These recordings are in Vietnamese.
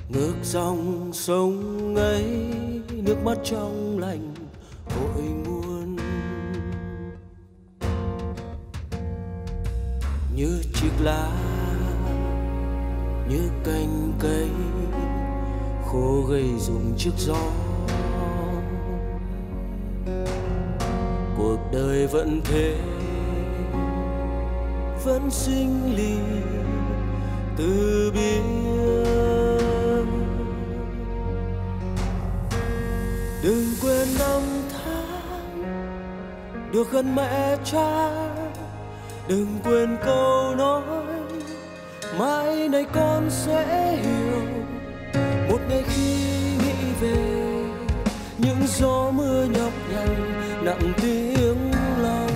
ngược dòng sông ấy, nước mắt trong lành cội nguồn. Như chiếc lá, như cành cây khô gầy rụng trước gió. Cuộc đời vẫn thế, vẫn sinh ly từ biệt. Đừng quên năm tháng được gần mẹ cha, đừng quên câu nói mai này con sẽ hiểu. Một ngày khi nghĩ về những gió mưa nhọc nhằn nặng tiếng lòng,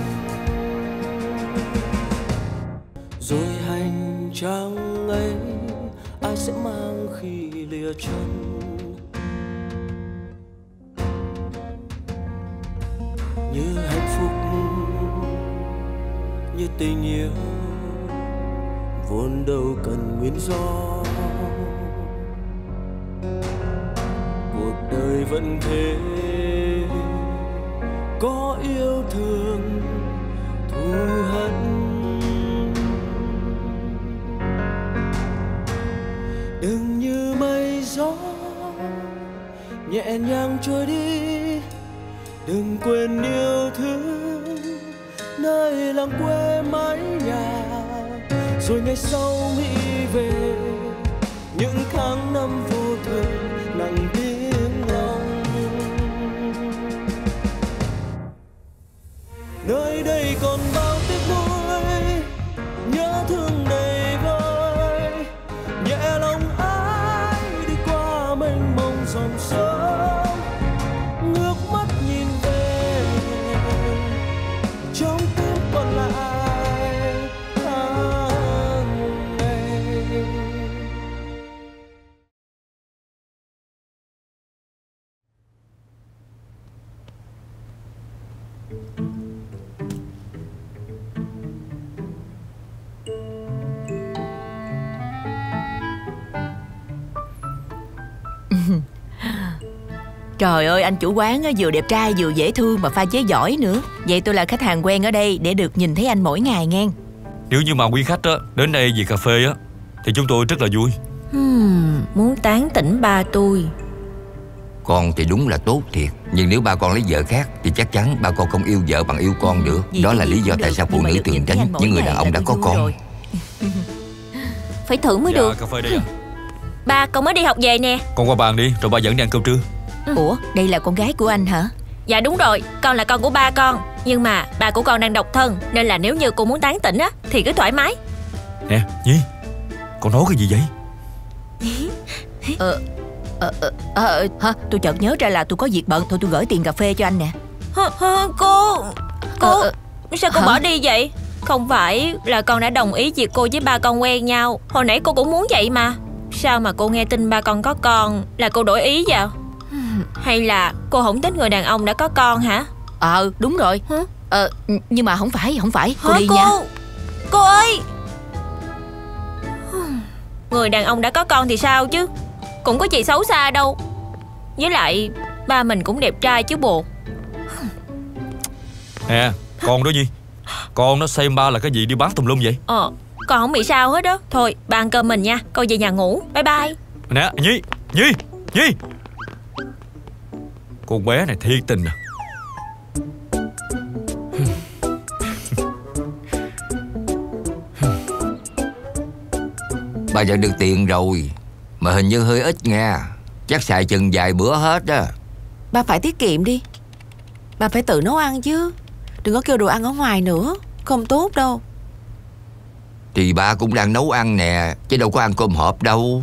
rồi hành trang ấy ai sẽ mang khi lìa chân. Như hạnh phúc, như tình yêu vốn đâu cần nguyên do. Cuộc đời vẫn thế, có yêu thương thù hận. Đừng như mây gió nhẹ nhàng trôi đi, đừng quên yêu thương nơi làng quê mái nhà. Rồi ngày sau nghĩ về những tháng năm vô thường nặng tiếng lòng. Nơi đây còn bao tiếc nuối, nhớ thương đầy vơi, nhẹ lòng ai đi qua mênh mông dòng sông. Ngước mắt nhìn về, trong tim còn lại tháng ngày. Trời ơi, anh chủ quán vừa đẹp trai vừa dễ thương mà pha chế giỏi nữa. Vậy tôi là khách hàng quen ở đây để được nhìn thấy anh mỗi ngày nghe. Nếu như mà quý khách đến đây vì cà phê thì chúng tôi rất là vui. Muốn tán tỉnh ba tôi. Con thì đúng là tốt thiệt, nhưng nếu ba con lấy vợ khác thì chắc chắn ba con không yêu vợ bằng yêu con được. Đó là lý do tại sao phụ nữ thường tránh những người đàn ông đã có con. Phải thử mới được. Cà phê đây à? Ba, con mới đi học về nè. Con qua bàn đi, rồi ba dẫn đi ăn cơm trưa. Ủa, đây là con gái của anh hả? Dạ đúng rồi, con là con của ba con. Nhưng mà ba của con đang độc thân, nên là nếu như cô muốn tán tỉnh thì cứ thoải mái. Nè, Nhi, con nói cái gì vậy? Tôi chợt nhớ ra là tôi có việc bận. Thôi tôi gửi tiền cà phê cho anh nè. Cô sao cô bỏ đi vậy? Không phải là con đã đồng ý việc cô với ba con quen nhau. Hồi nãy cô cũng muốn vậy mà. Sao mà cô nghe tin ba con có con là cô đổi ý vào? Hay là cô không thích người đàn ông đã có con hả? Đúng rồi. Nhưng mà không phải cô đi nha. Cô ơi, người đàn ông đã có con thì sao chứ, cũng có gì xấu xa đâu. Với lại ba mình cũng đẹp trai chứ bộ. Nè, con đó Nhi, con nó xem ba là cái gì đi bán tùm lum vậy? Con không bị sao hết đó. Thôi ba ăn cơm mình nha, con về nhà ngủ. Bye bye. Nè Nhi, con bé này thiệt tình à. Ba nhận được tiền rồi, mà hình như hơi ít nha. Chắc xài chừng vài bữa hết á. Ba phải tiết kiệm đi. Ba phải tự nấu ăn chứ, đừng có kêu đồ ăn ở ngoài nữa, không tốt đâu. Thì ba cũng đang nấu ăn nè, chứ đâu có ăn cơm hộp đâu.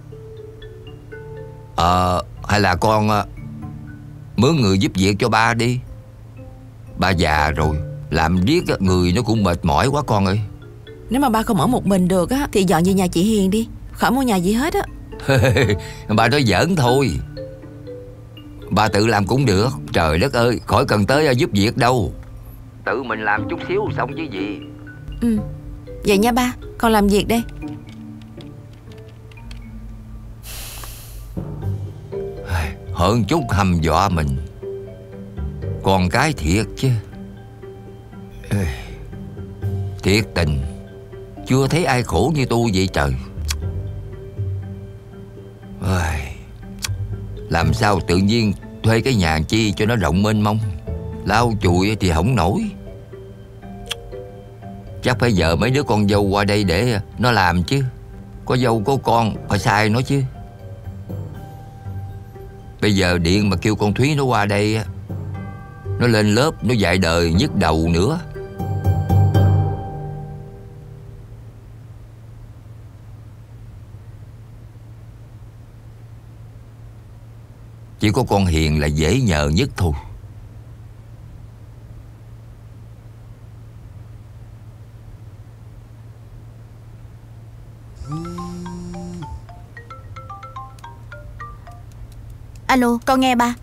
Hay là con mướn người giúp việc cho ba đi. Ba già rồi, làm riết người nó cũng mệt mỏi quá con ơi. Nếu mà ba không ở một mình được á thì dọn về nhà chị Hiền đi, khỏi mua nhà gì hết á. Ba nói giỡn thôi. Ba tự làm cũng được. Trời đất ơi, khỏi cần tới giúp việc đâu. Tự mình làm chút xíu xong chứ gì. Vậy nha ba, con làm việc đây. hơn chút hăm dọa mình. Con cái thiệt chứ. Thiệt tình, chưa thấy ai khổ như tôi vậy trời. Làm sao tự nhiên thuê cái nhà chi cho nó rộng mênh mông, lau chùi thì không nổi. Chắc phải nhờ mấy đứa con dâu qua đây để nó làm chứ. Có dâu có con phải sai nó chứ. Bây giờ điện mà kêu con Thúy nó qua đây, nó lên lớp nó dạy đời nhức đầu nữa. Chỉ có con Hiền là dễ nhờ nhất thôi. Alo, con nghe ba.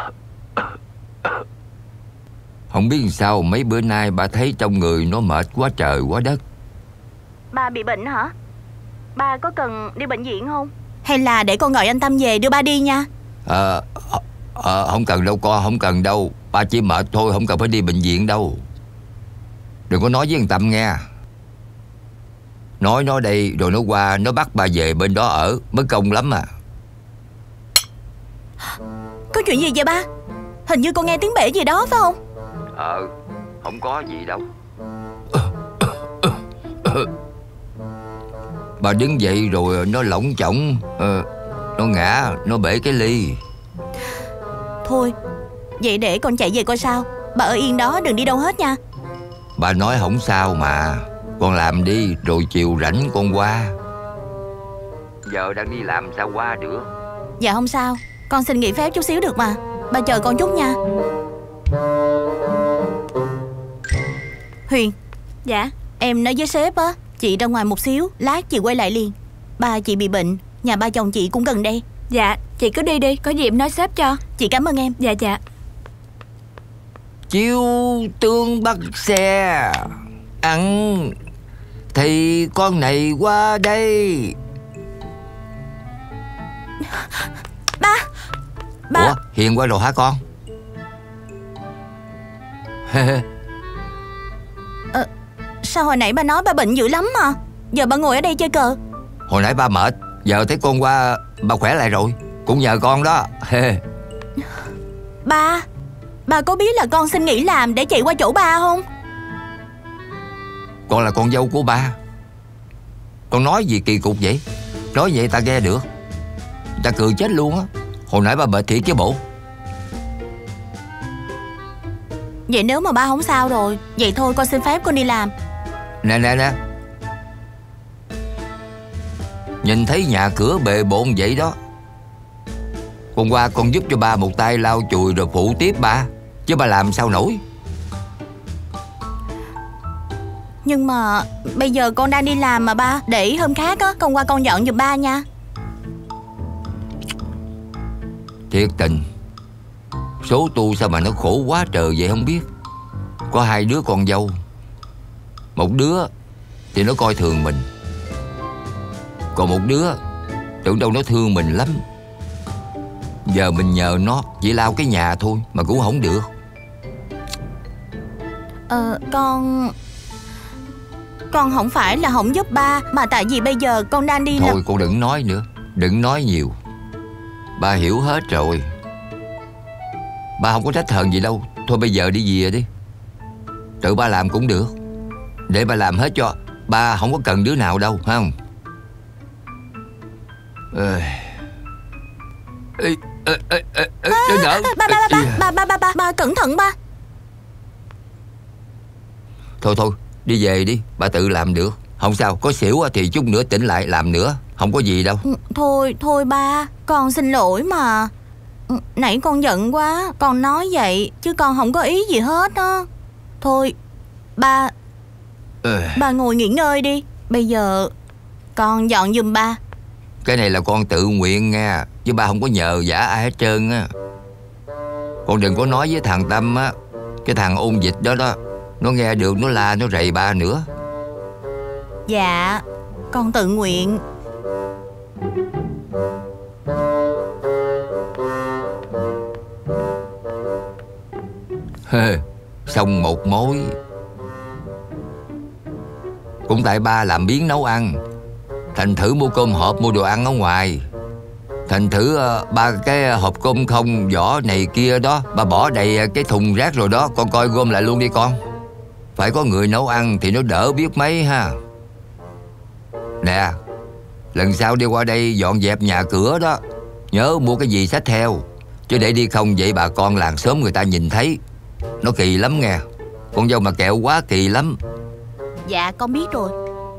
Không biết sao mấy bữa nay ba thấy trong người nó mệt quá trời quá đất. Ba bị bệnh hả? Ba có cần đi bệnh viện không? Hay là để con gọi anh Tâm về đưa ba đi nha. Không cần đâu con, không cần đâu. Ba chỉ mệt thôi, không cần phải đi bệnh viện đâu. Đừng có nói với thằng Tâm nghe. Nói nó đây rồi nó qua nó bắt ba về bên đó ở mất công lắm à. Có chuyện gì vậy ba? Hình như con nghe tiếng bể gì đó phải không? Không có gì đâu. Bà đứng dậy rồi nó lỏng chỏng, nó ngã, nó bể cái ly. Thôi, vậy để con chạy về coi sao. Bà ở yên đó đừng đi đâu hết nha. Bà nói không sao mà. Con làm đi rồi chiều rảnh con qua. Giờ đang đi làm sao qua được. Dạ không sao, con xin nghỉ phép chút xíu được mà. Bà chờ con chút nha. Huyền. Dạ. Em nói với sếp á, chị ra ngoài một xíu, lát chị quay lại liền. Ba chị bị bệnh, nhà ba chồng chị cũng gần đây. Dạ, chị cứ đi đi, có gì em nói sếp cho. Chị cảm ơn em. Dạ dạ. Chiêu tương bắt xe ăn thì con này qua đây. Ba. Ủa, Hiền qua rồi hả con? Sao hồi nãy ba nói ba bệnh dữ lắm mà giờ ba ngồi ở đây chơi cờ? Hồi nãy ba mệt, giờ thấy con qua ba khỏe lại rồi. Cũng nhờ con đó. Ba có biết là con xin nghỉ làm để chạy qua chỗ ba không? Con là con dâu của ba. Con nói gì kỳ cục vậy? Nói vậy ta nghe được. Ta cười chết luôn á. Hồi nãy ba mệt thiệt chứ bộ. Vậy nếu mà ba không sao rồi, vậy thôi con xin phép con đi làm. Nè nhìn thấy nhà cửa bề bộn vậy đó, con qua con giúp cho ba một tay lau chùi rồi phụ tiếp ba. Chứ ba làm sao nổi. Nhưng mà bây giờ con đang đi làm mà ba. Để hôm khác á, con qua con dọn giùm ba nha. Thiệt tình, số tu sao mà nó khổ quá trời vậy không biết. Có hai đứa con dâu. Một đứa thì nó coi thường mình, còn một đứa tưởng đâu nó thương mình lắm. Giờ mình nhờ nó chỉ lau cái nhà thôi mà cũng không được. Con không phải là không giúp ba, mà tại vì bây giờ con đang đi Thôi con đừng nói nữa, đừng nói nhiều. Ba hiểu hết rồi. Ba không có trách hờn gì đâu. Thôi bây giờ đi về đi. Tự ba làm cũng được. Để ba làm hết cho. Ba không có cần đứa nào đâu, phải không? Ba cẩn thận ba. Thôi đi về đi. Ba tự làm được. Không sao, có xỉu thì chút nữa tỉnh lại làm nữa. Không có gì đâu. Thôi ba, con xin lỗi mà. Nãy con giận quá, con nói vậy chứ con không có ý gì hết á. Thôi ba ngồi nghỉ ngơi đi. Bây giờ con dọn giùm ba. Cái này là con tự nguyện nha, chứ ba không có nhờ vả ai hết trơn á. Con đừng có nói với thằng Tâm á. Cái thằng ôn dịch đó đó, nó nghe được nó la nó rầy ba nữa. Dạ, con tự nguyện. Xong một mối. Cũng tại ba làm biếng nấu ăn, thành thử mua cơm hộp, mua đồ ăn ở ngoài. Thành thử ba cái hộp cơm không vỏ này kia đó, ba bỏ đầy cái thùng rác rồi đó. Con coi gom lại luôn đi con. Phải có người nấu ăn thì nó đỡ biết mấy ha. Nè, lần sau đi qua đây dọn dẹp nhà cửa đó, nhớ mua cái gì xách theo, chứ để đi không vậy bà con làng xóm người ta nhìn thấy nó kỳ lắm nghe. Con dâu mà kẹo quá kỳ lắm. Dạ con biết rồi.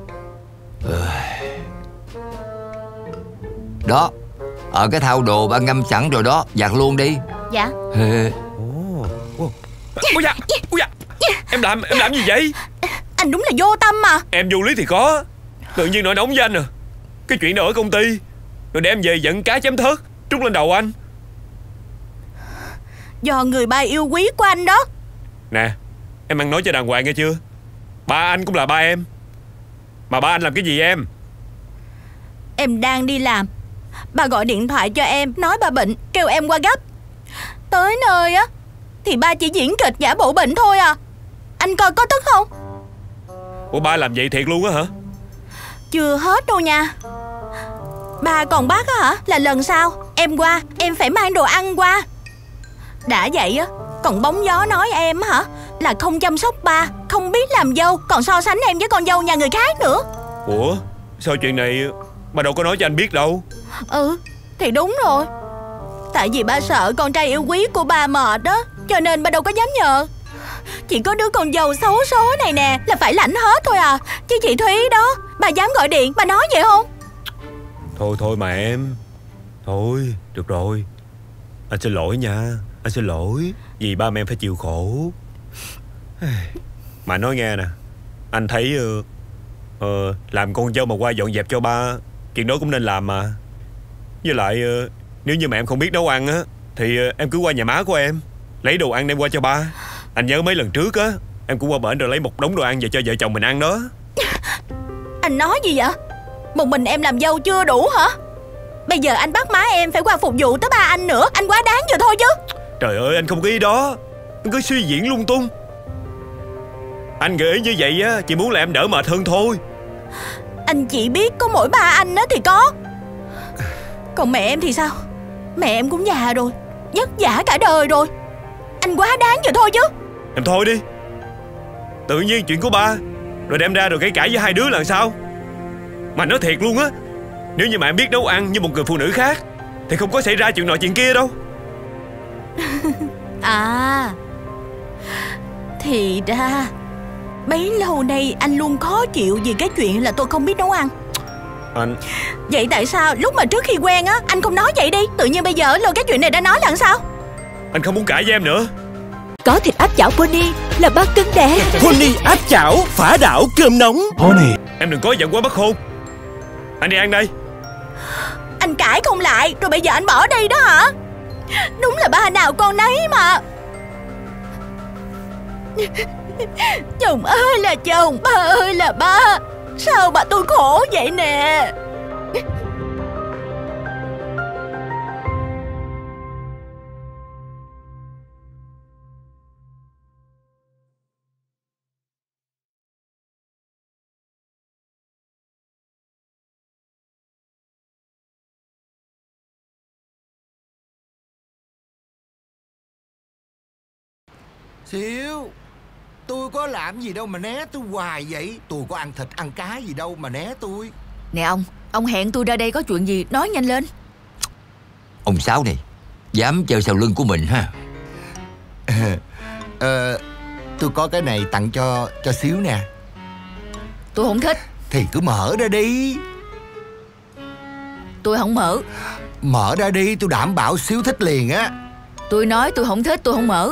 Đó, ở cái thau đồ ba ngâm sẵn rồi đó, giặt luôn đi. Dạ. Ui da, em làm gì vậy? Anh đúng là vô tâm mà. Em vô lý thì có. Tự nhiên nổi nóng với anh à. Cái chuyện đó ở công ty, rồi đem về giận cá chém thớt trút lên đầu anh. Do người ba yêu quý của anh đó. Nè, em ăn nói cho đàng hoàng nghe chưa? Ba anh cũng là ba em. Mà ba anh làm cái gì em? Em đang đi làm, ba gọi điện thoại cho em, nói ba bệnh, kêu em qua gấp. Tới nơi á thì ba chỉ diễn kịch giả bộ bệnh thôi à. Anh coi có tức không? Ủa ba làm vậy thiệt luôn á hả? Chưa hết đâu nha. Ba còn bắt á hả? Là lần sau em qua em phải mang đồ ăn qua. Đã vậy á, còn bóng gió nói em á hả, là không chăm sóc ba, không biết làm dâu, còn so sánh em với con dâu nhà người khác nữa. Ủa sao chuyện này ba đâu có nói cho anh biết đâu. Ừ thì đúng rồi. Tại vì ba sợ con trai yêu quý của ba mệt đó, cho nên ba đâu có dám nhờ. Chỉ có đứa con dâu xấu số này nè là phải lãnh hết thôi à. Chứ chị Thúy đó, bà dám gọi điện bà nói vậy không? Thôi mà em. Thôi được rồi, anh xin lỗi nha. Anh xin lỗi vì ba mẹ em phải chịu khổ. Mà nói nghe nè, anh thấy làm con dâu mà qua dọn dẹp cho ba, chuyện đó cũng nên làm mà. Với lại nếu như mà em không biết nấu ăn á thì em cứ qua nhà má của em lấy đồ ăn đem qua cho ba. Anh nhớ mấy lần trước á, em cũng qua bển rồi lấy một đống đồ ăn về cho vợ chồng mình ăn đó. Anh nói gì vậy? Một mình em làm dâu chưa đủ hả? Bây giờ anh bắt má em phải qua phục vụ tới ba anh nữa. Anh quá đáng rồi thôi chứ. Trời ơi anh không có ý đó. Anh cứ suy diễn lung tung. Anh gợi ý như vậy á chỉ muốn là em đỡ mệt hơn thôi. Anh chỉ biết có mỗi ba anh á thì có. Còn mẹ em thì sao? Mẹ em cũng già rồi, vất vả cả đời rồi. Anh quá đáng rồi thôi chứ. Em thôi đi. Tự nhiên chuyện của ba rồi đem ra rồi cãi cãi với hai đứa là sao? Mà nói thiệt luôn á, nếu như mà em biết nấu ăn như một người phụ nữ khác thì không có xảy ra chuyện nọ chuyện kia đâu. À, thì ra bấy lâu nay anh luôn khó chịu vì cái chuyện là tôi không biết nấu ăn. Anh... Vậy tại sao lúc mà trước khi quen á anh không nói vậy đi? Tự nhiên bây giờ lôi cái chuyện này ra nói là sao? Anh không muốn cãi với em nữa. Có thịt áp chảo Pony là ba cân đẻ. Pony áp chảo phá đảo cơm nóng. Pony. Em đừng có giận quá mất khôn. Anh đi ăn đây. Anh cãi không lại rồi bây giờ anh bỏ đi đó hả? Đúng là ba nào con nấy mà. Chồng ơi là chồng, ba ơi là ba. Sao bà tôi khổ vậy nè? Xíu, tôi có làm gì đâu mà né tôi hoài vậy. Tôi có ăn thịt ăn cá gì đâu mà né tôi. Nè ông hẹn tôi ra đây có chuyện gì, nói nhanh lên. Ông Sáu này dám chơi sau lưng của mình ha. Tôi có cái này tặng cho Xíu nè. Tôi không thích. Thì cứ mở ra đi. Tôi không mở. Mở ra đi, tôi đảm bảo Xíu thích liền á. Tôi nói tôi không thích, tôi không mở.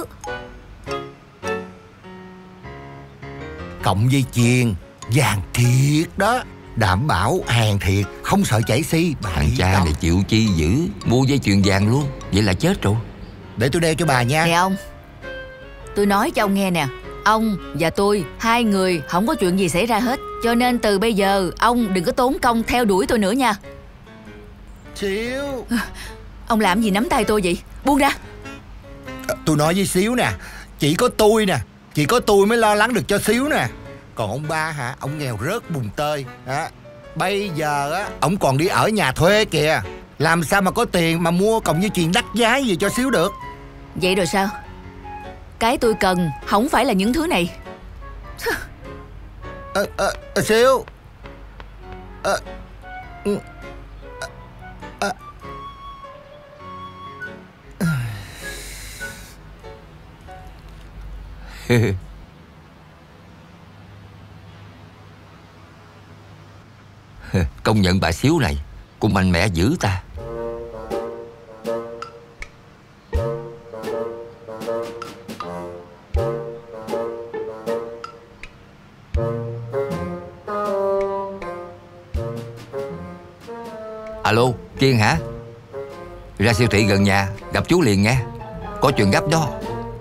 Cộng dây chuyền vàng thiệt đó, đảm bảo hàng thiệt, không sợ chảy xi. Thằng cha này chịu chi dữ, mua dây chuyền vàng luôn. Vậy là chết rồi. Để tôi đeo cho bà nha. Nè ông, tôi nói cho ông nghe nè, ông và tôi, hai người không có chuyện gì xảy ra hết. Cho nên từ bây giờ ông đừng có tốn công theo đuổi tôi nữa nha. Xíu. Ông làm gì nắm tay tôi vậy? Buông ra. Tôi nói với Xíu nè, Chỉ có tôi nè, chỉ có tôi mới lo lắng được cho xíu nè. Còn ông ba hả, ông nghèo rớt bùn tơi hả. Bây giờ á, ông còn đi ở nhà thuê kìa. Làm sao mà có tiền mà mua còng dây chuyền đắt giá gì cho xíu được. Vậy rồi sao? Cái tôi cần không phải là những thứ này. Xíu. Công nhận bà Xíu này cũng mạnh mẽ dữ ta. Alo, Kiên hả? Ra siêu thị gần nhà, gặp chú liền nha. Có chuyện gấp đó.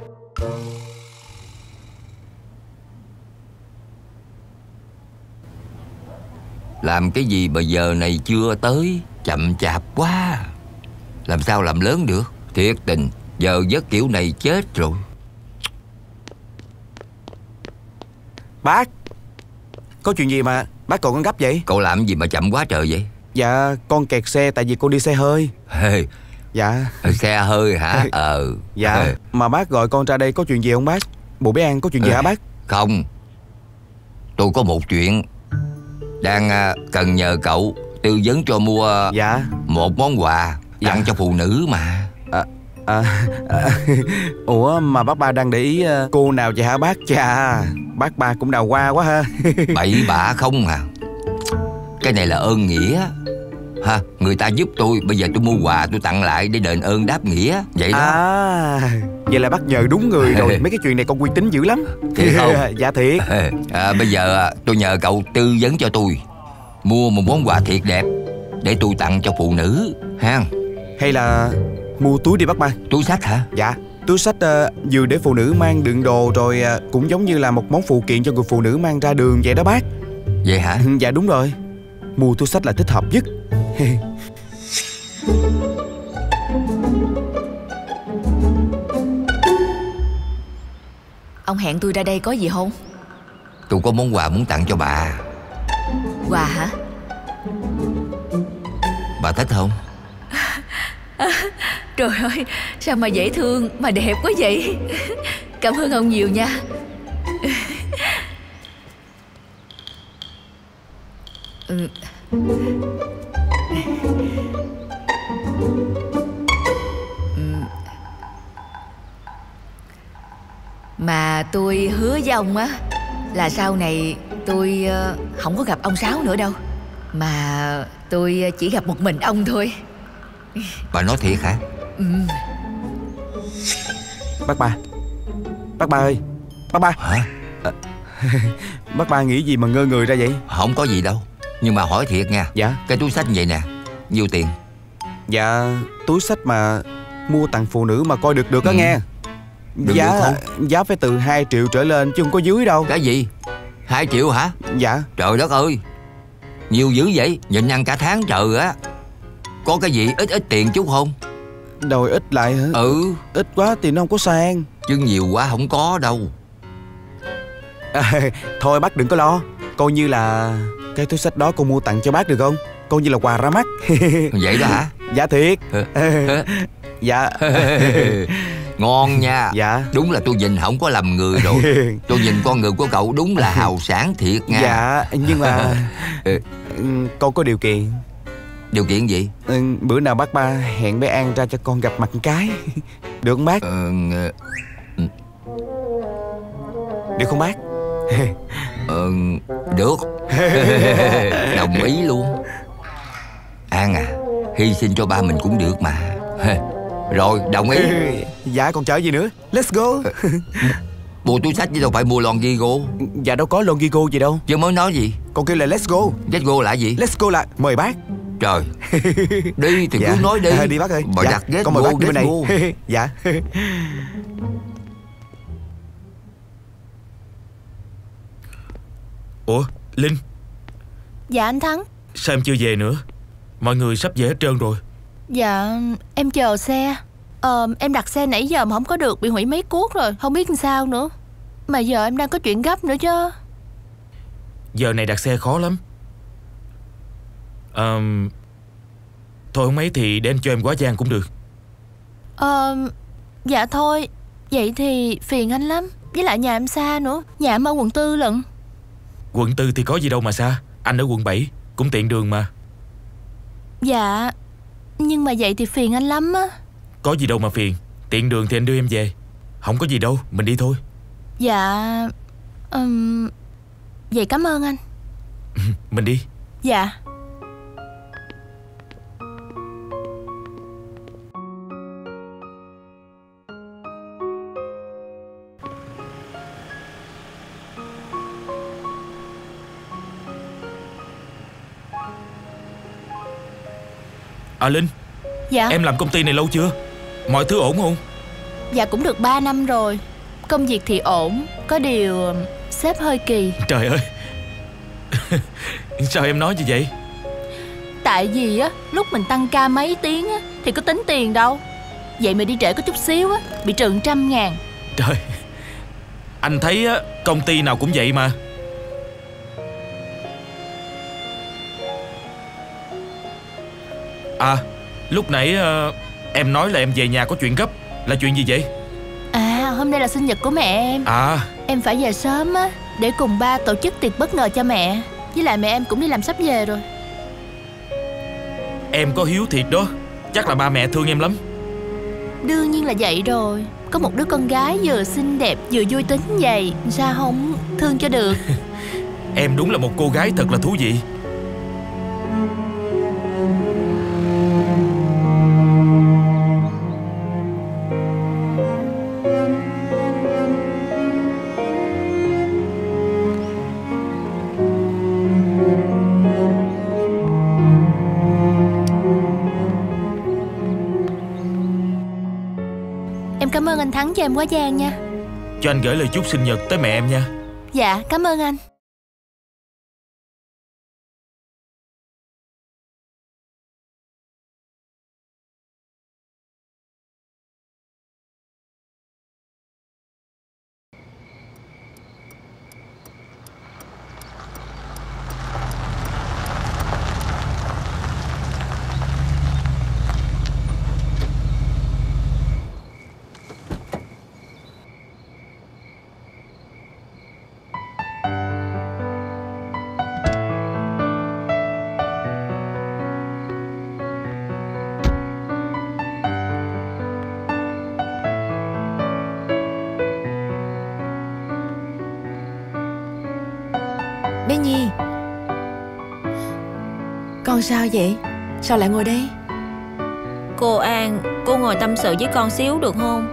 Làm cái gì mà giờ này chưa tới? Chậm chạp quá. Làm sao làm lớn được? Thiệt tình, giờ giấc kiểu này chết rồi. Bác, có chuyện gì mà bác còn gấp vậy? Cậu làm gì mà chậm quá trời vậy? Dạ, con kẹt xe tại vì con đi xe hơi. Dạ. Xe hơi hả? Dạ, mà bác gọi con ra đây có chuyện gì không bác? Bộ bé An có chuyện gì hả bác? Không, tôi có một chuyện đang cần nhờ cậu tư vấn cho mua một món quà tặng cho phụ nữ mà. Ủa mà bác ba đang để ý cô nào vậy hả bác? Chà, bác ba cũng đào hoa quá ha. Bậy bạ không à. Cái này là ơn nghĩa ha. Người ta giúp tôi, bây giờ tôi mua quà tôi tặng lại để đền ơn đáp nghĩa. Vậy đó. Vậy là bác nhờ đúng người rồi. Mấy cái chuyện này con uy tín dữ lắm. Thiệt không? Dạ thiệt. Bây giờ tôi nhờ cậu tư vấn cho tôi mua một món quà thiệt đẹp để tôi tặng cho phụ nữ ha. Hay là mua túi đi bác ba. Túi xách hả? Dạ, túi xách vừa để phụ nữ mang đựng đồ, rồi cũng giống như là một món phụ kiện cho người phụ nữ mang ra đường vậy đó bác. Vậy hả? Dạ đúng rồi. Mua túi xách là thích hợp nhất. Ông hẹn tôi ra đây có gì không? Tôi có món quà muốn tặng cho bà. Quà hả? Bà thích không? Trời ơi, sao mà dễ thương mà đẹp quá vậy. Cảm ơn ông nhiều nha. Mà tôi hứa với ông á là sau này tôi không có gặp ông Sáu nữa đâu, mà tôi chỉ gặp một mình ông thôi. Bà nói thiệt hả? Bác ba ơi, bác ba. Hả? Bác ba nghĩ gì mà ngơ người ra vậy? Không có gì đâu, nhưng mà hỏi thiệt nha. Dạ. Cái túi xách vậy nè, nhiêu tiền? Dạ, túi xách mà mua tặng phụ nữ mà coi được á nghe. Giá phải từ 2 triệu trở lên chứ không có dưới đâu. Cái gì? 2 triệu hả? Dạ. Trời đất ơi, nhiều dữ vậy, nhịn ăn cả tháng trời á. Có cái gì ít tiền chút không? Đòi ít lại hả? Ít quá thì nó không có sang. Chứ nhiều quá không có đâu. Thôi bác đừng có lo. Coi như là cái túi xách đó con mua tặng cho bác được không? Coi như là quà ra mắt. Vậy đó hả? Dạ thiệt. Dạ. Ngon nha. Dạ. Đúng là tôi nhìn không có lầm người rồi. Tôi nhìn con người của cậu đúng là hào sảng thiệt nha. Dạ, nhưng mà con có điều kiện. Điều kiện gì? Bữa nào bác ba hẹn bé An ra cho con gặp mặt một cái. Được không bác? Được không bác? Được. Đồng ý luôn. An à, hy sinh cho ba mình cũng được mà. Rồi, đồng ý. Dạ, còn chờ gì nữa. Let's go. Mua túi xách chứ đâu phải mua lon Gigo. Dạ đâu có lon Gigo gì đâu. Chứ mới nói gì? Con kêu là let's go. Let's go là gì? Let's go là mời bác. Trời. Đi thì cứ nói đi. Đi bác ơi. Bà đặt let's con mời go, bác bên này. Dạ. Ủa, Linh? Dạ anh Thắng. Sao em chưa về nữa? Mọi người sắp về hết trơn rồi. Dạ em chờ xe. Em đặt xe nãy giờ mà không có được, bị hủy mấy cuốc rồi, không biết làm sao nữa. Mà giờ em đang có chuyện gấp nữa chứ. Giờ này đặt xe khó lắm. Thôi không mấy thì để anh cho em quá giang cũng được. Dạ thôi. Vậy thì phiền anh lắm. Với lại nhà em xa nữa. Nhà em ở quận 4 lận. Quận 4 thì có gì đâu mà xa. Anh ở quận 7 cũng tiện đường mà. Dạ, nhưng mà vậy thì phiền anh lắm á. Có gì đâu mà phiền. Tiện đường thì anh đưa em về. Không có gì đâu, mình đi thôi. Dạ, vậy cảm ơn anh. Mình đi. Dạ. Linh. Dạ. Em làm công ty này lâu chưa? Mọi thứ ổn không? Dạ cũng được 3 năm rồi. Công việc thì ổn. Có điều sếp hơi kỳ. Trời ơi. Sao em nói như vậy? Tại vì á, lúc mình tăng ca mấy tiếng á thì có tính tiền đâu. Vậy mà đi trễ có chút xíu á bị trừ 100.000. Trời. Anh thấy á, công ty nào cũng vậy mà. À, lúc nãy em nói là em về nhà có chuyện gấp. Là chuyện gì vậy? À, hôm nay là sinh nhật của mẹ em. À, em phải về sớm á để cùng ba tổ chức tiệc bất ngờ cho mẹ. Với lại mẹ em cũng đi làm sắp về rồi. Em có hiếu thiệt đó. Chắc là ba mẹ thương em lắm. Đương nhiên là vậy rồi. Có một đứa con gái vừa xinh đẹp vừa vui tính vậy, sao không thương cho được. Em đúng là một cô gái thật là thú vị. Cảm ơn anh Thắng cho em quá giang nha. Cho anh gửi lời chúc sinh nhật tới mẹ em nha. Dạ, cảm ơn anh. Bé Nhi, con sao vậy? Sao lại ngồi đây? Cô An, cô ngồi tâm sự với con xíu được không?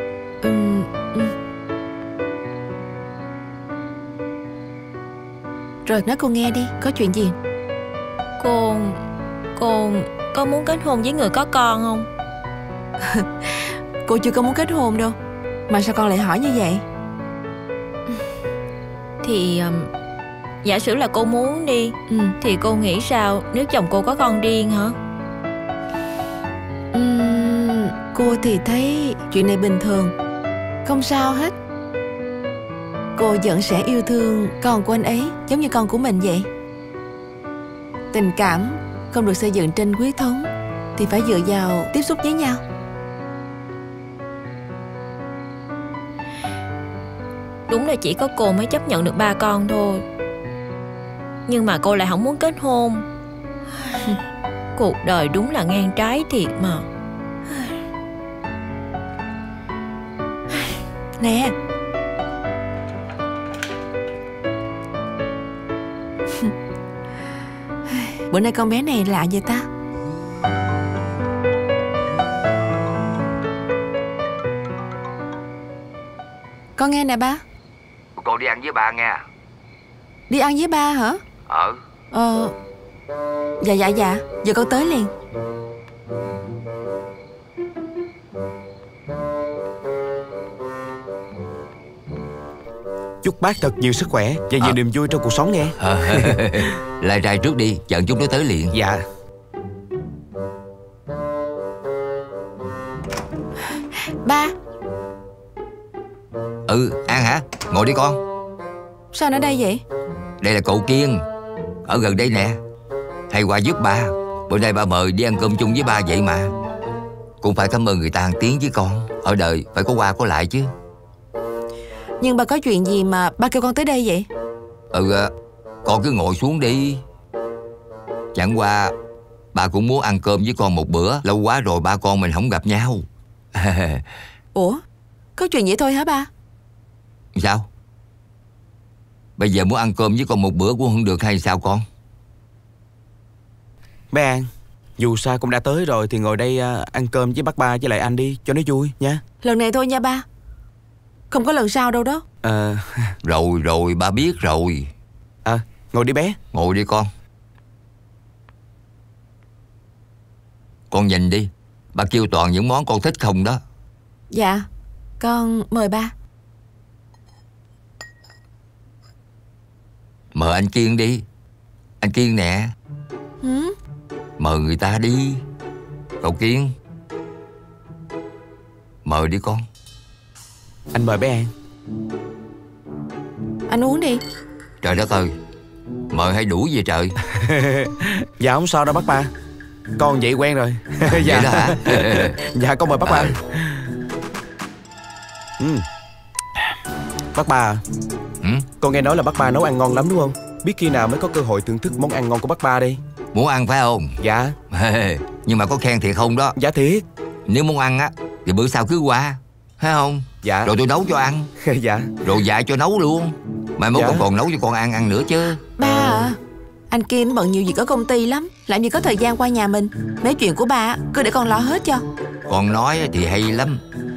Rồi nói cô nghe đi, có chuyện gì? Cô có muốn kết hôn với người có con không? Cô chưa có muốn kết hôn đâu. Mà sao con lại hỏi như vậy? Thì giả sử là cô muốn đi, thì cô nghĩ sao nếu chồng cô có con riêng hả? Cô thì thấy chuyện này bình thường, không sao hết. Cô vẫn sẽ yêu thương con của anh ấy giống như con của mình vậy. Tình cảm không được xây dựng trên huyết thống thì phải dựa vào tiếp xúc với nhau. Đúng là chỉ có cô mới chấp nhận được 3 con thôi. Nhưng mà cô lại không muốn kết hôn. Cuộc đời đúng là ngang trái thiệt mà. Nè, bữa nay con bé này lạ vậy ta? Con nghe nè ba. Con đi ăn với ba nghe. Đi ăn với ba hả? Dạ giờ con tới liền. Chúc bác thật nhiều sức khỏe và nhiều niềm vui trong cuộc sống nghe. Lại trai trước đi, chờ chút nó tới liền. Dạ. Ba. An hả? Ngồi đi con. Sao anh ở đây vậy? Đây là cậu Kiên, ở gần đây nè. Hay qua giúp ba. Bữa nay ba mời đi ăn cơm chung với ba vậy mà. Cũng phải cảm ơn người ta một tiếng với con. Ở đời phải có qua có lại chứ. Nhưng ba có chuyện gì mà ba kêu con tới đây vậy? Con cứ ngồi xuống đi. Chẳng qua ba cũng muốn ăn cơm với con một bữa. Lâu quá rồi ba con mình không gặp nhau. Ủa, có chuyện vậy thôi hả ba? Sao? Bây giờ muốn ăn cơm với con một bữa cũng không được hay sao con? Bé An, dù sao cũng đã tới rồi thì ngồi đây ăn cơm với bác ba với lại anh đi cho nó vui nha. Lần này thôi nha ba, không có lần sau đâu đó. Rồi ba biết rồi. Ngồi đi bé. Ngồi đi con. Con nhìn đi, ba kêu toàn những món con thích không đó. Dạ, con mời ba. Mời anh Kiên đi. Anh Kiên nè. Mời người ta đi. Cậu Kiên, mời đi con. Anh mời bé An. Anh uống đi. Trời đất ơi, mời hay đủ vậy trời. Dạ không sao đâu bác ba, con vậy quen rồi. Vậy đó hả? Dạ con mời bác ba. Bác ba con nghe nói là bác ba nấu ăn ngon lắm đúng không? Biết khi nào mới có cơ hội thưởng thức món ăn ngon của bác ba đây? Muốn ăn phải không? Dạ. Nhưng mà có khen thiệt không đó? Dạ thiệt. Nếu muốn ăn á thì bữa sau cứ qua, thấy không? Dạ. Rồi tôi nấu cho ăn. Dạ. Rồi dạy cho nấu luôn. Mai mốt còn nấu cho con ăn nữa chứ. Ba à, anh Kiên bận nhiều việc ở công ty lắm, làm gì có thời gian qua nhà mình. Mấy chuyện của ba cứ để con lo hết cho. Con nói thì hay lắm.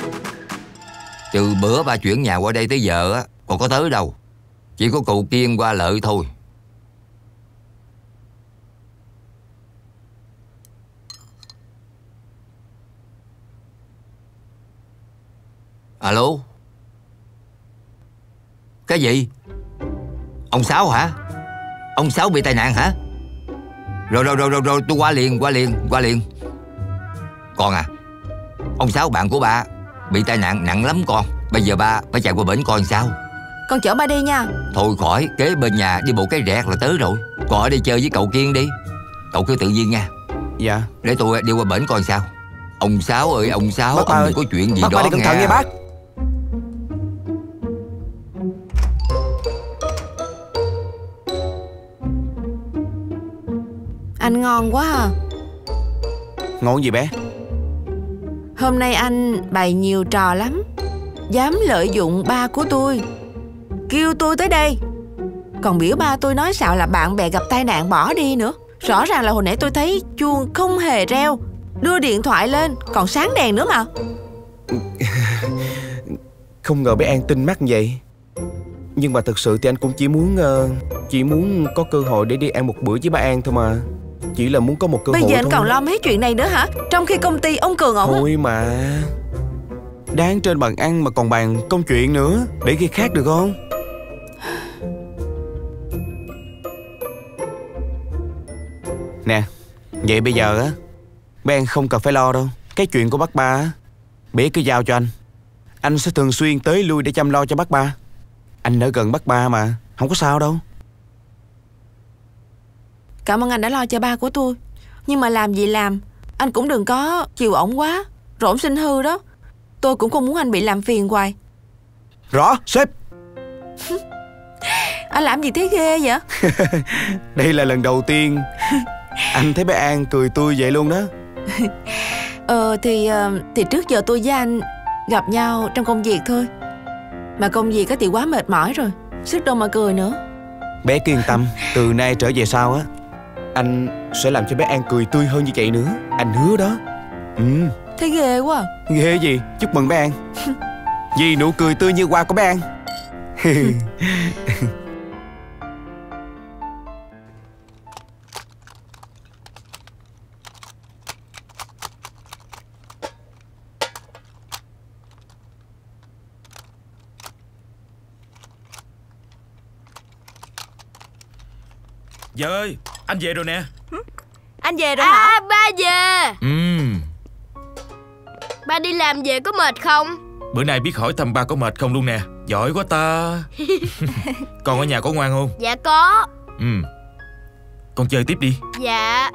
Từ bữa ba chuyển nhà qua đây tới giờ á, còn có tới đâu. Chỉ có cậu Kiên qua Lợi thôi. Alo? Cái gì? Ông Sáu hả? Ông Sáu bị tai nạn hả? Rồi tôi qua liền. Con à, ông Sáu bạn của ba bị tai nạn nặng lắm con. Bây giờ ba phải chạy qua bển coi sao. Con chở ba đi nha. Thôi khỏi, kế bên nhà đi bộ cái rẹt là tới rồi. Con ở đây chơi với cậu Kiên đi. Cậu cứ tự nhiên nha. Dạ. Để tôi đi qua bển coi sao. Ông Sáu ơi, ông Sáu, bác ông đừng có chuyện gì bác đó ba đi cẩn thận nha bác. Anh ngon quá à. Ngon gì bé? Hôm nay anh bày nhiều trò lắm. Dám lợi dụng ba của tôi, kêu tôi tới đây, còn biểu ba tôi nói xạo là bạn bè gặp tai nạn bỏ đi nữa. Rõ ràng là hồi nãy tôi thấy chuông không hề reo, đưa điện thoại lên còn sáng đèn nữa mà. Không ngờ bé An tinh mắt vậy. Nhưng mà thật sự thì anh cũng chỉ muốn có cơ hội để đi ăn một bữa với ba An thôi mà. Chỉ là muốn có một cơ hội thôi. Bây giờ anh còn lo mấy chuyện này nữa hả? Trong khi công ty ông Cường ổng thôi mà. Đang trên bàn ăn mà còn bàn công chuyện nữa. Để khi khác được không? Nè, vậy bây giờ á, bé An không cần phải lo đâu. Cái chuyện của bác ba á, bé cứ giao cho anh. Anh sẽ thường xuyên tới lui để chăm lo cho bác ba. Anh ở gần bác ba mà, không có sao đâu. Cảm ơn anh đã lo cho ba của tôi. Nhưng mà làm gì làm, anh cũng đừng có chiều ổng quá, rồi ổng sinh hư đó. Tôi cũng không muốn anh bị làm phiền hoài. Rõ, sếp. Anh làm gì thế ghê vậy? Đây là lần đầu tiên anh thấy bé An cười tươi vậy luôn đó. Thì trước giờ tôi với anh gặp nhau trong công việc thôi. Mà công việc thì quá mệt mỏi rồi, sức đâu mà cười nữa. Bé cứ yên tâm, từ nay trở về sau á, anh sẽ làm cho bé An cười tươi hơn như vậy nữa. Anh hứa đó. Thấy ghê quá à. Ghê gì, chúc mừng bé An. Vì nụ cười tươi như hoa của bé An. Vợ ơi, anh về rồi nè. Anh về rồi hả? Ba về. Ba đi đi làm về có mệt không? Bữa nay biết hỏi thăm ba có mệt không luôn nè. Giỏi quá ta. Con ở nhà có ngoan không? Dạ có. Con chơi tiếp đi. Dạ.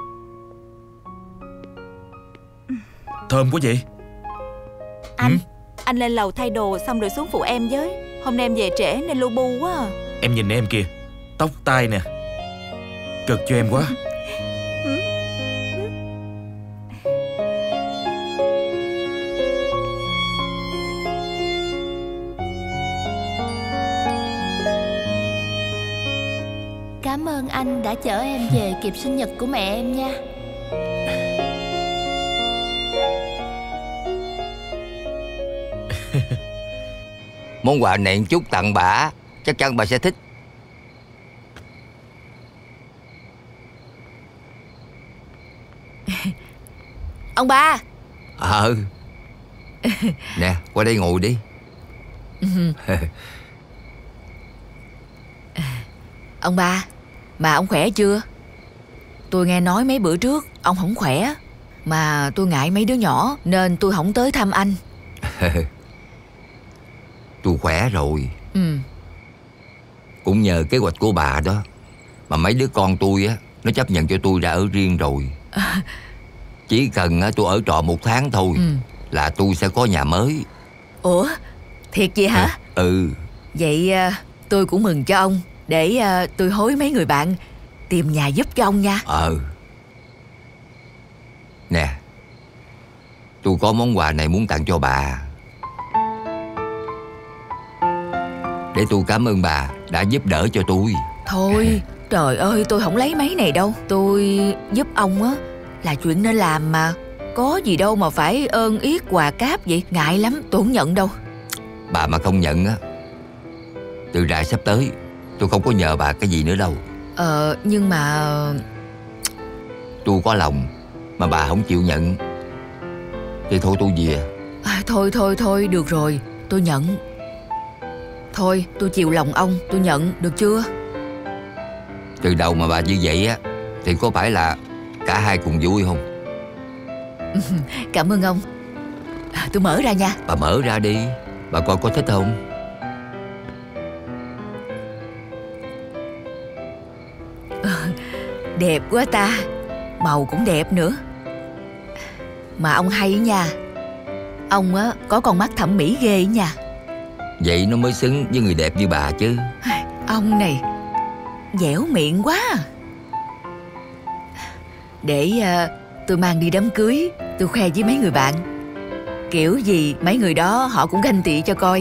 Thơm quá vậy. Anh lên lầu thay đồ xong rồi xuống phụ em với. Hôm nay em về trễ nên lu bu quá à. Em nhìn em kìa, tóc tai nè, cực cho em quá. Cảm ơn anh đã chở em về kịp sinh nhật của mẹ em nha. Món quà này chút tặng bà, chắc chắn bà sẽ thích. Ông ba. Nè, qua đây ngồi đi. Ông ba, mà ông khỏe chưa? Tôi nghe nói mấy bữa trước ông không khỏe, mà tôi ngại mấy đứa nhỏ nên tôi không tới thăm anh. Tôi khỏe rồi. Cũng nhờ kế hoạch của bà đó mà mấy đứa con tôi á, nó chấp nhận cho tôi ra ở riêng rồi. Chỉ cần tôi ở trọ 1 tháng thôi là tôi sẽ có nhà mới. Ủa, thiệt vậy hả? Vậy tôi cũng mừng cho ông. Để tôi hối mấy người bạn tìm nhà giúp cho ông nha. Nè, tôi có món quà này muốn tặng cho bà, để tôi cảm ơn bà đã giúp đỡ cho tôi. Thôi, trời ơi, tôi không lấy mấy này đâu. Tôi giúp ông á là chuyện nên làm mà. Có gì đâu mà phải ơn yết quà cáp vậy. Ngại lắm, tôi không nhận đâu. Bà mà không nhận á, từ rày sắp tới tôi không có nhờ bà cái gì nữa đâu. Nhưng mà tôi có lòng mà bà không chịu nhận thì thôi tôi về. Thôi, được rồi, tôi nhận. Thôi, tôi chiều lòng ông, tôi nhận, được chưa? Từ đầu mà bà như vậy á thì có phải là cả hai cùng vui không? Cảm ơn ông. Tôi mở ra nha. Bà mở ra đi, bà coi có thích không? Đẹp quá ta. Màu cũng đẹp nữa. Mà ông hay nha. Ông á có con mắt thẩm mỹ ghê nha. Vậy nó mới xứng với người đẹp như bà chứ. Ông này dẻo miệng quá. Để tôi mang đi đám cưới, tôi khoe với mấy người bạn. Kiểu gì mấy người đó họ cũng ganh tị cho coi.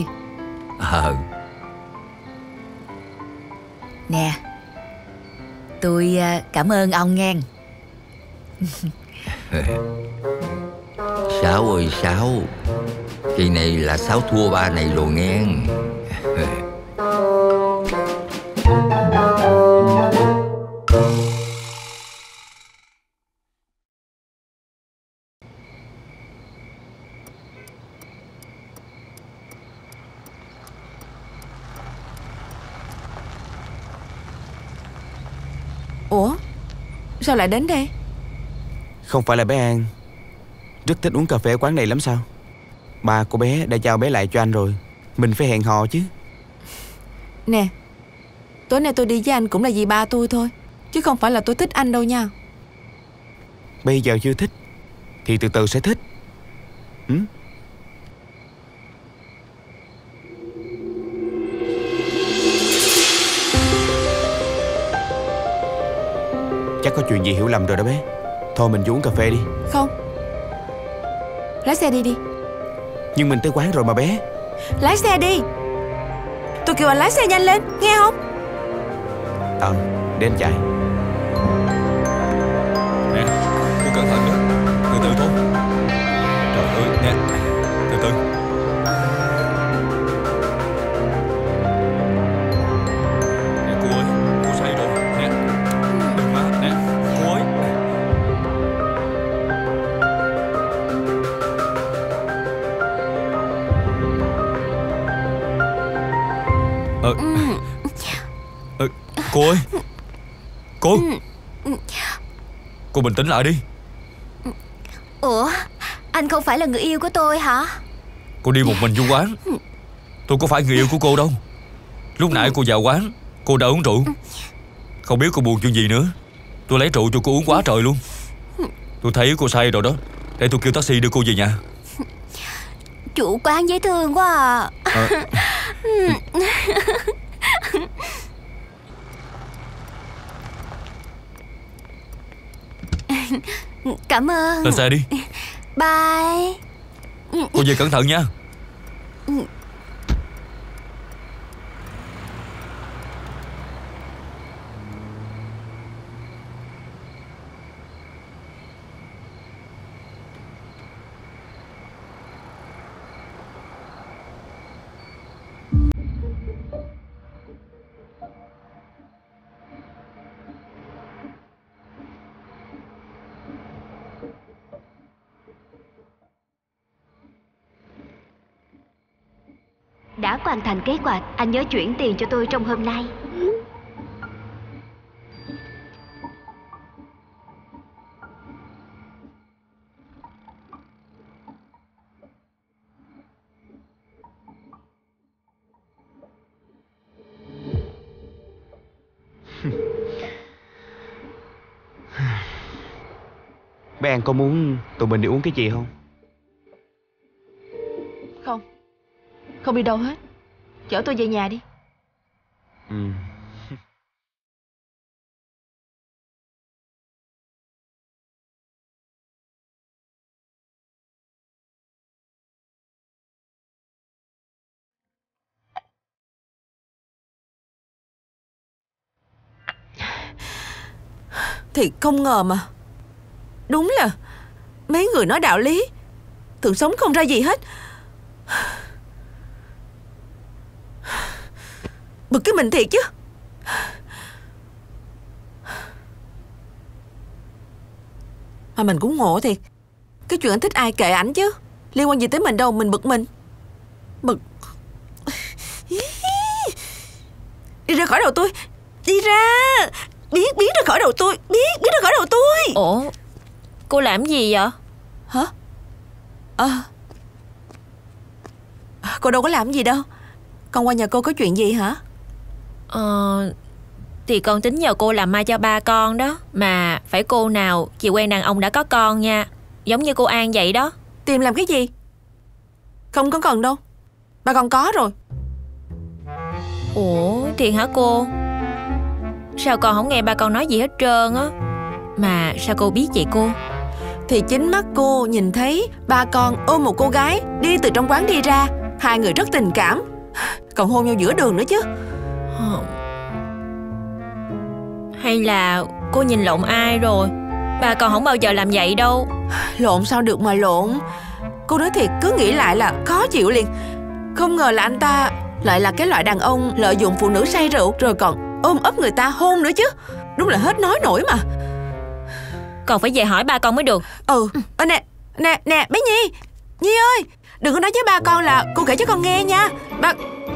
Nè, tôi cảm ơn ông nghe. Sáu ơi Sáu, kỳ này là Sáu thua ba này rồi nghe. Ủa, sao lại đến đây? Không phải là bé An rất thích uống cà phê ở quán này lắm sao? Ba cô bé đã giao bé lại cho anh rồi, mình phải hẹn hò chứ. Nè, tối nay tôi đi với anh cũng là vì ba tôi thôi, chứ không phải là tôi thích anh đâu nha. Bây giờ chưa thích thì từ từ sẽ thích. Chắc có chuyện gì hiểu lầm rồi đó bé. Thôi mình uống cà phê đi. Không, lái xe đi. Nhưng mình tới quán rồi mà bé. Lái xe đi. Tôi kêu anh lái xe nhanh lên, nghe không? Để anh chạy. Nè, cô cẩn thận đó, từ từ thôi. Trời ơi, nè, từ từ. Nè cô ơi, cô say rồi, nè. Đừng mà, nè, cô ơi. Cô ơi. Cô bình tĩnh lại đi. Ủa, Anh không phải là người yêu của tôi hả? Cô đi một mình vô quán. Tôi có phải người yêu của cô đâu. Lúc nãy cô vào quán, cô đã uống rượu. Không biết cô buồn chuyện gì nữa. Tôi lấy rượu cho cô uống quá trời luôn. Tôi thấy cô say rồi đó. Để tôi kêu taxi đưa cô về nhà. Chủ quán dễ thương quá à. Cảm ơn. Lên xe đi. Bye. Cô về cẩn thận nha. Đã hoàn thành kế hoạch. Anh nhớ chuyển tiền cho tôi trong hôm nay. Bé An có muốn tụi mình đi uống cái gì không? Không. Không đi đâu hết. Chở tôi về nhà đi. Thì không ngờ mà. Đúng là mấy người nói đạo lý thường sống không ra gì hết. Bực cái mình thiệt chứ. Mà mình cũng ngộ thiệt. Cái chuyện anh thích ai kệ ảnh chứ, liên quan gì tới mình đâu. Mình bực mình. Bực. Đi ra khỏi đầu tôi. Đi ra. Biến ra khỏi đầu tôi. Biến ra khỏi đầu tôi. Ủa, cô làm gì vậy? Hả? Cô đâu có làm gì đâu. Con qua nhà cô có chuyện gì hả? Thì con tính nhờ cô làm mai cho ba con đó. Mà phải cô nào chị quen đàn ông đã có con nha. Giống như cô An vậy đó. Tìm làm cái gì? Không có cần đâu. Ba con có rồi. Ủa, thiệt hả cô? Sao con không nghe ba con nói gì hết trơn á? Mà sao cô biết vậy cô? Thì chính mắt cô nhìn thấy ba con ôm một cô gái đi từ trong quán đi ra. Hai người rất tình cảm, còn hôn nhau giữa đường nữa chứ. Hay là cô nhìn lộn ai rồi? Ba con không bao giờ làm vậy đâu. Lộn sao được mà lộn. Cô nói thiệt, cứ nghĩ lại là khó chịu liền. Không ngờ là anh ta lại là cái loại đàn ông lợi dụng phụ nữ say rượu, rồi còn ôm ấp người ta hôn nữa chứ. Đúng là hết nói nổi mà. Còn phải về hỏi ba con mới được. Nè bé Nhi. Nhi ơi, đừng có nói với ba con là cô kể cho con nghe nha. Ba...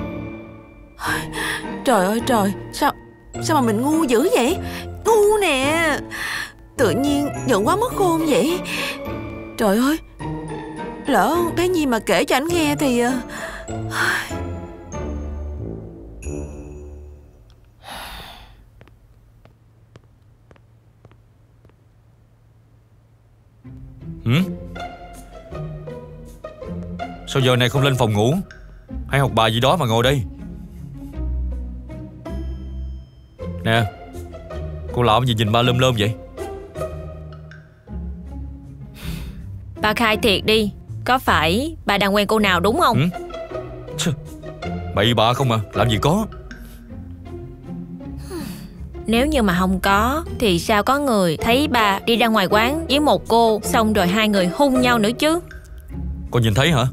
Trời ơi trời, sao mà mình ngu dữ vậy? Ngu nè. Tự nhiên giận quá mất khôn vậy. Trời ơi, lỡ bé Nhi mà kể cho anh nghe thì... Sao giờ này không lên phòng ngủ hay học bài gì đó mà ngồi đây? Nè, cô làm gì nhìn ba lơm lơm vậy? Ba khai thiệt đi, có phải ba đang quen cô nào đúng không? Bậy bạ không à, làm gì có. Nếu như mà không có thì sao có người thấy ba đi ra ngoài quán với một cô, xong rồi hai người hôn nhau nữa chứ? Con nhìn thấy hả?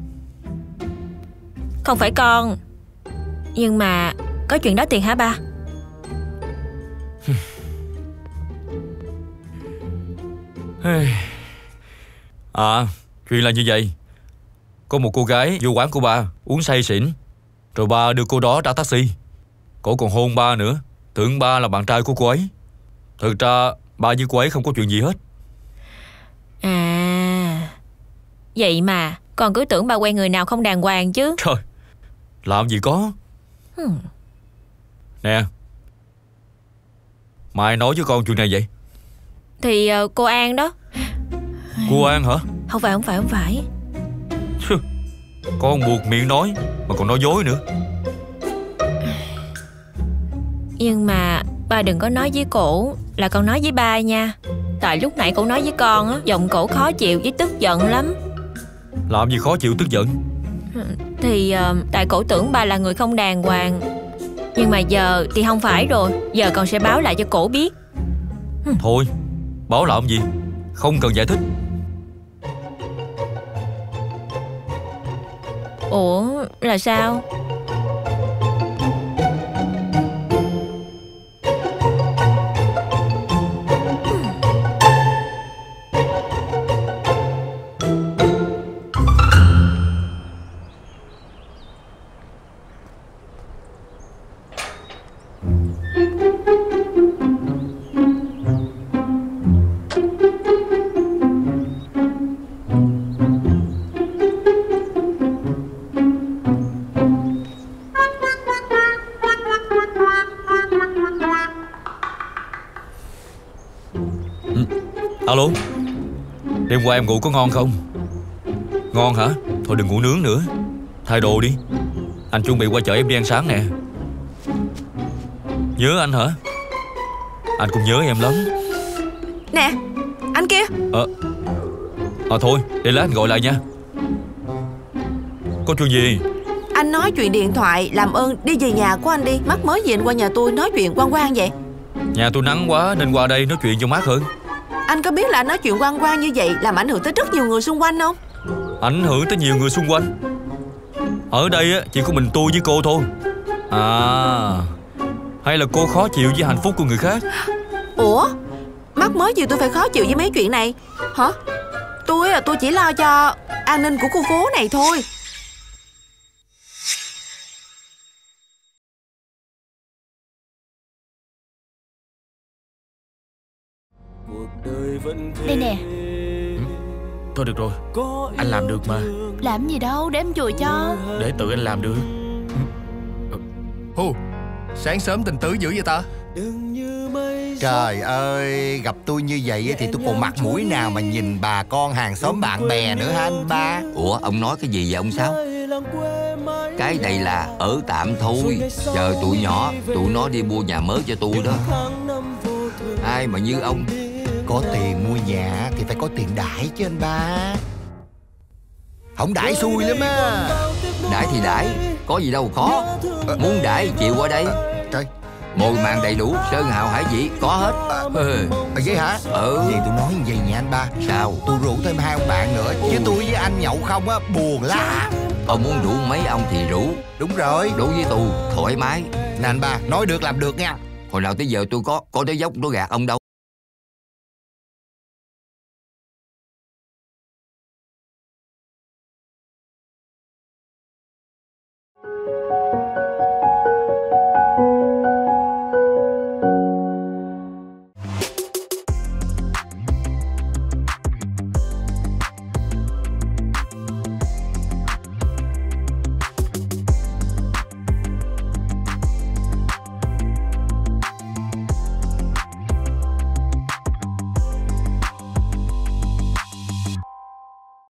Không phải con. Nhưng mà có chuyện đó thiệt hả ba? Chuyện là như vậy. Có một cô gái vô quán của ba uống say xỉn, rồi ba đưa cô đó ra taxi. Cổ còn hôn ba nữa, tưởng ba là bạn trai của cô ấy. Thực ra ba với cô ấy không có chuyện gì hết. Vậy mà con cứ tưởng ba quen người nào không đàng hoàng chứ. Trời, làm gì có. Nè, mai nói với con chuyện này vậy? Thì cô An đó. Cô An hả? Không phải. Con buộc miệng nói mà còn nói dối nữa. Nhưng mà ba đừng có nói với cổ là con nói với ba nha. Tại lúc nãy cổ nói với con á, giọng cổ khó chịu với tức giận lắm. Làm gì khó chịu tức giận? Thì tại cổ tưởng ba là người không đàng hoàng. Nhưng mà giờ thì không phải rồi. Giờ con sẽ báo lại cho cổ biết. Thôi, báo làm gì? Không cần giải thích. Ủa là sao? Alo, đêm qua em ngủ có ngon không? Ngon hả? Thôi đừng ngủ nướng nữa. Thay đồ đi. Anh chuẩn bị qua chợ em đi ăn sáng nè. Nhớ anh hả? Anh cũng nhớ em lắm. Nè, anh kia. Thôi, để lát anh gọi lại nha. Có chuyện gì? Anh nói chuyện điện thoại, làm ơn đi về nhà của anh đi. Mắc mới gì anh qua nhà tôi nói chuyện quăng quang vậy? Nhà tôi nắng quá nên qua đây nói chuyện cho mát hơn. Anh có biết là anh nói chuyện quăng quang như vậy làm ảnh hưởng tới rất nhiều người xung quanh không? Ảnh hưởng tới nhiều người xung quanh. Ở đây á, chỉ có mình tôi với cô thôi. À, hay là cô khó chịu với hạnh phúc của người khác? Ủa, mắc mới gì tôi phải khó chịu với mấy chuyện này hả? Tôi chỉ lo cho an ninh của khu phố này thôi. Đây nè. Thôi được rồi, anh làm được mà. Làm gì đâu, để em chùi cho. Để tự anh làm được. Hù, sáng sớm tình tứ dữ vậy ta? Trời ơi, gặp tôi như vậy thì tôi còn mặt mũi nào mà nhìn bà con hàng xóm bạn bè nữa hả anh ba? Ủa, ông nói cái gì vậy ông Sáu? Cái này là ở tạm thôi. Chờ tụi nhỏ, tụi nó đi mua nhà mới cho tôi đó. Ai mà như ông có tiền mua nhà thì phải có tiền đãi chứ anh ba. Không đãi xui lắm á. Đãi thì đãi, có gì đâu khó. Muốn đãi chịu qua đây. Trời, mồi màng đầy đủ, sơn hào hải vị có hết. Vậy hả? Vậy tôi nói như vậy nha anh ba. Sao? Tôi rủ thêm 2 ông bạn nữa. Chứ tôi với anh nhậu không á, buồn lắm. Ông muốn rủ mấy ông thì rủ. Đúng rồi. Rủ với tôi, thoải mái. Nè anh ba, nói được làm được nha. Hồi nào tới giờ tôi có tới dốc tôi gạt ông đâu.